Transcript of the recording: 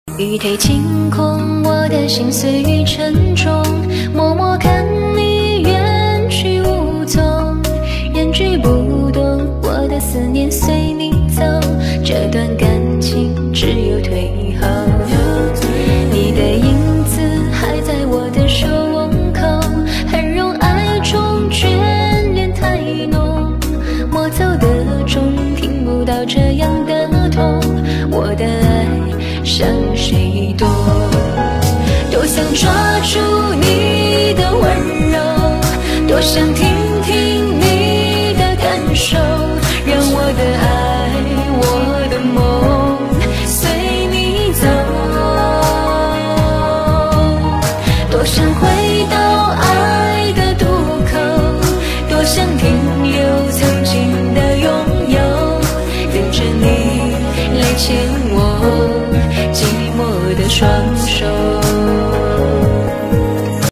雨推晴空，我的心碎雨沉重，默默看你远去无踪，人句不动，我的思念随你走，这段感情只有退后。你的影子还在我的手握口，很容爱中眷恋太浓，莫走的钟听不到这样的痛，我的爱向谁躲？多想抓住你的温柔，多想听听你的感受，让我的爱，我的梦随你走。多想回到爱的渡口，多想停留曾经的拥有，等着你来牵我寂寞的双手。